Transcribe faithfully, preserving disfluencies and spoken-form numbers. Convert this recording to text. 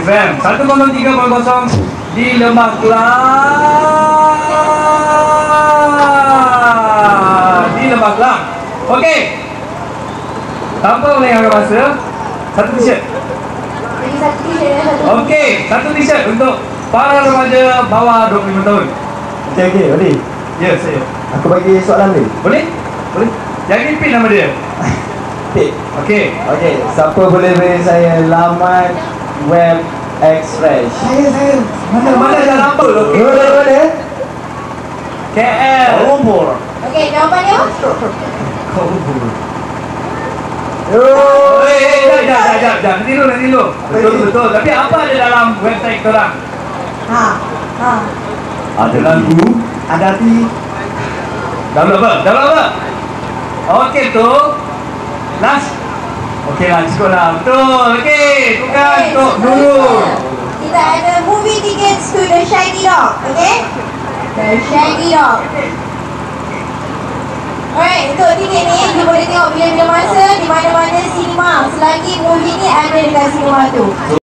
Instagram satu kosong tiga kosong di Lembah Kelang. Di Lembah Kelang. Okey. Tanpa melengahkan masa, satu t-shirt. Jadi satu t-shirt ya, satu. Okey, satu t-shirt untuk para remaja bawah dua puluh lima tahun. Okey, okey, boleh. Ya, saya. Aku bagi soalan ni. Boleh? Boleh. Yang pin nama dia. Okey. Okey. Okey, siapa boleh beri saya laman web Express? Saya, saya. Mana mana dah lama. Okey. Boleh, boleh. K L. Kumpul. Okey, jawapannya apa? Oh, Eh, eh, jap, jap, jap, jap, jap. Nanti dulu, nanti dulu. Betul, betul. Tapi apa ada dalam website korang? Ha. Ha. Ada lagu, ada arti. Download apa? Download apa? Okey tu. Last. Okey lah, cukup lah. Betul. Okey, tukar Okey, untuk dulu. seterusnya, kita ada movie tickets to The Shaggy Dog. Okey? The Shaggy Dog. Alright, untuk tiket ni kita boleh tengok bila-bila masa di mana-mana sinema selagi movie ni ada dekat sinema tu.